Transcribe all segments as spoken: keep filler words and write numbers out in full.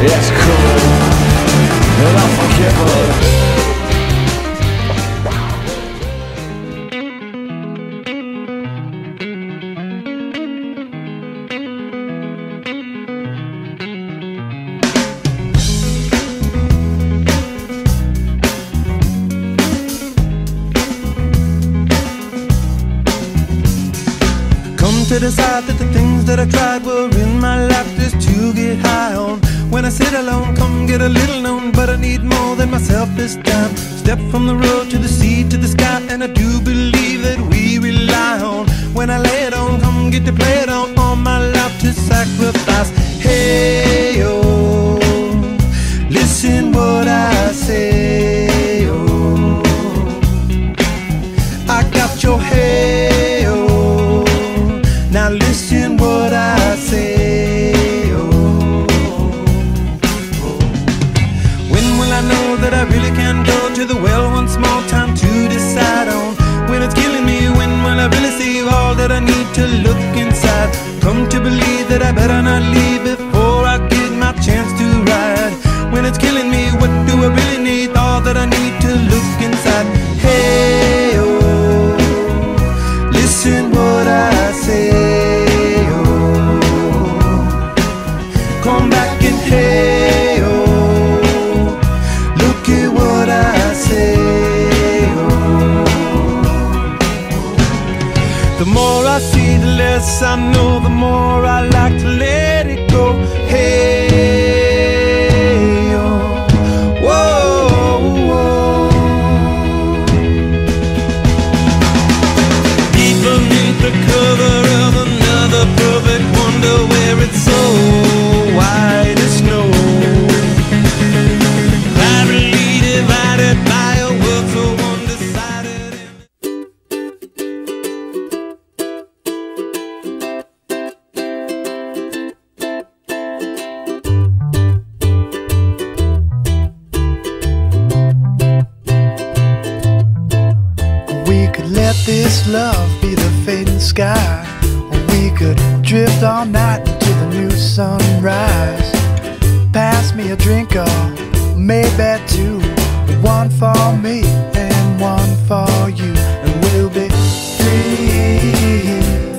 It's cool and unforgivable. To decide that the things that I tried were in my life just to get high on. When I sit alone, come get a little known, but I need more than myself this time. Step from the road to the sea to the sky, and I do believe that we rely on. When I lay it on, come get to play it on, all my life to sacrifice. Hey, oh, listen what I say, oh, I got your hey, oh, now listen what I say, oh, oh. When will I know that I really can go to the well once more? Time to decide on when it's killing me. When will I really see all that I need to look inside? Come to believe that I better not leave before I get my chance to ride. When it's killing me, what do I really need? All that I need to look inside. Hey, oh, listen what I say. Come back and hey, oh, look at what I say, oh. The more I see, the less I know, the more I like to let it go. Hey, oh, whoa, whoa. Deep beneath the cover of another perfect wonder, where it's so white as snow, privately divided by a world so undecided. We could let this love be the fading sky, or we could drift all night to the new sunrise. Pass me a drink or maybe two, one for me and one for you, and we'll be free,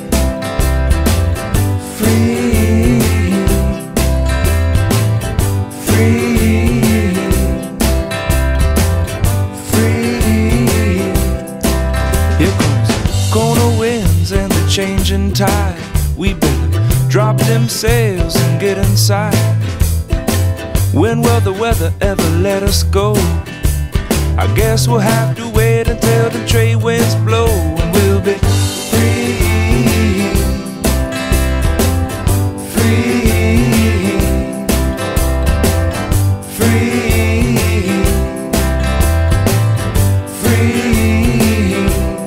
free, free, free. Here comes corner winds and the changing tide. We better drop them sails and get inside. When will the weather ever let us go? I guess we'll have to wait until the trade winds blow, and we'll be free, free, free, free.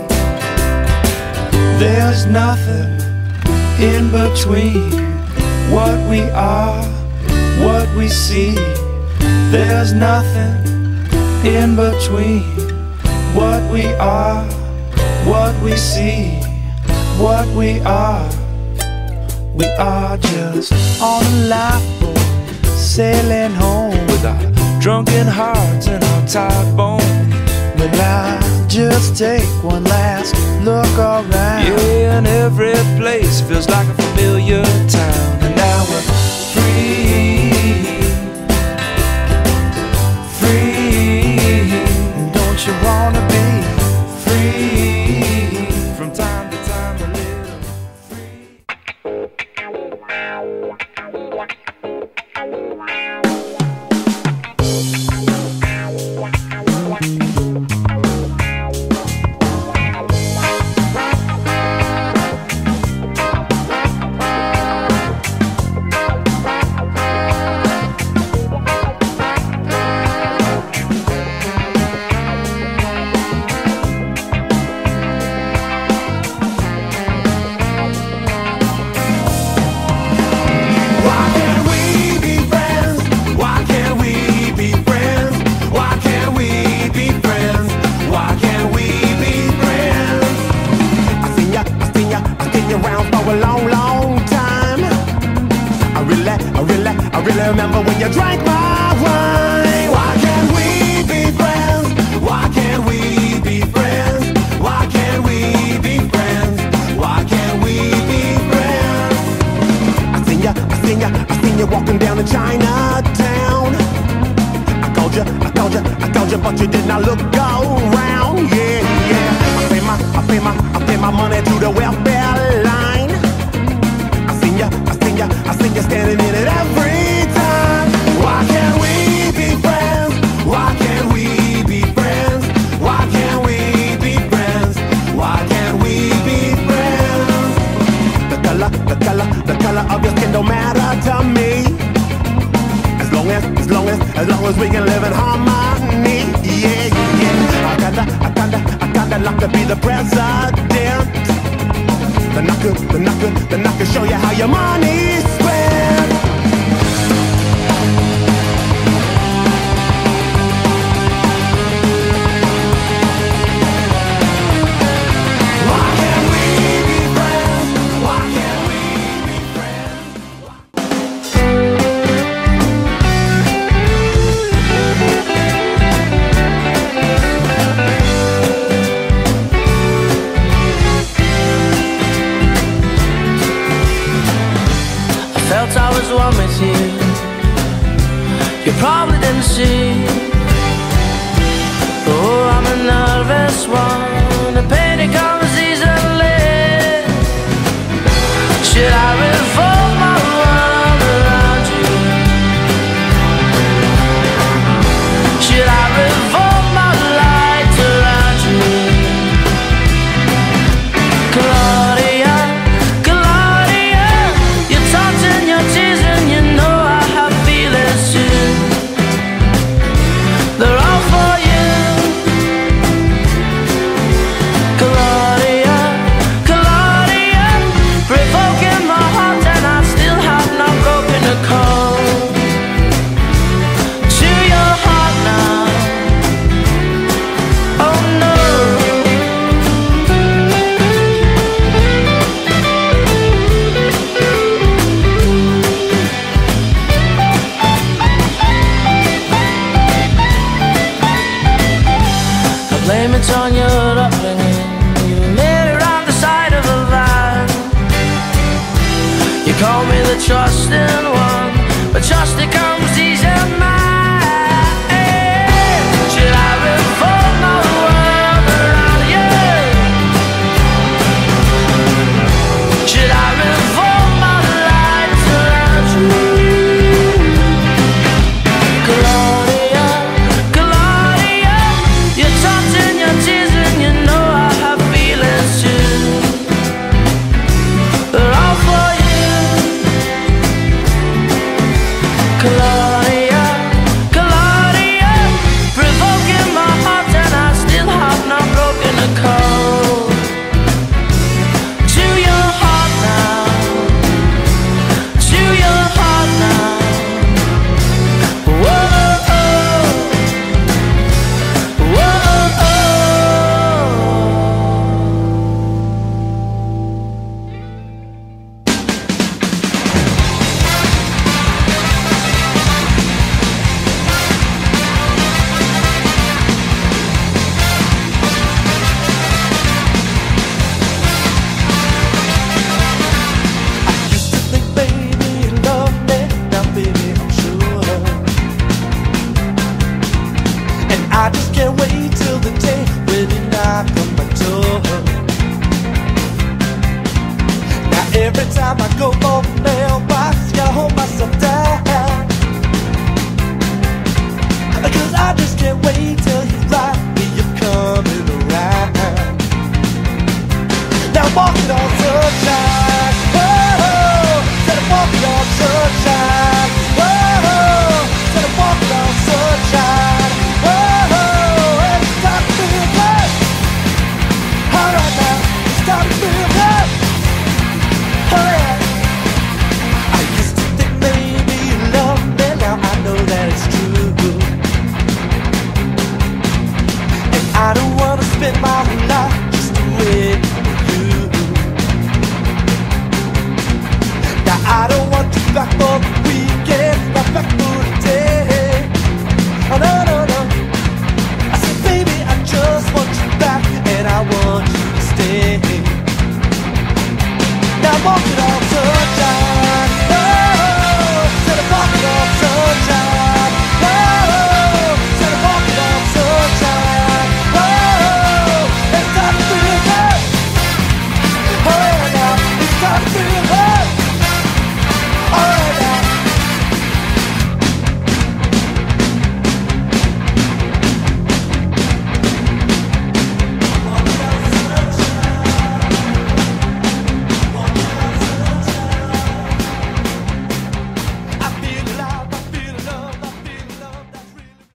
There's nothing in between what we are, what we see. There's nothing in between what we are, what we see, what we are. We are just on a lifeboat, sailing home with our drunken hearts and our tired bones. Will I just take one last look around? Yeah, and every place feels like a familiar town. And now we're free, free. Don't you wanna be free? From time to time a little free. when you drank my wine. Why can't we be friends? Why can't we be friends? Why can't we be friends? Why can't we be friends? I seen ya, I seen ya, I seen you walking down to Chinatown. I called you, I called you, I called you, but you did not look around. Yeah, yeah. I pay my, I pay my, I pay my money to the welfare line. I seen ya, I seen ya, I seen ya standing in it every time. Why can't we be friends? Why can't we be friends? Why can't we be friends? Why can't we be friends? The color, the color, the color of your skin don't matter to me. As long as, as long as, as long as we can live in harmony. Yeah, yeah. I kinda, I kinda, I kinda like to be the president. Then I could, then I could, then I could show you how your money's spent. Why can't we be friends? Why can't we be friends? Felt I was one with you. You probably didn't see. Oh, I'm a nervous one. The pain it comes easily. Should I revolve my world around you? Should I revolve my light around you? Claudia, Claudia, you're taunting your tears and you know I have feelings too. They're all for you. Claudia, Claudia, provoking my heart and I still have not broken a code to your heart now. Oh no. I blame it on your upbringing. You made it around the side of a van. You call me the trusting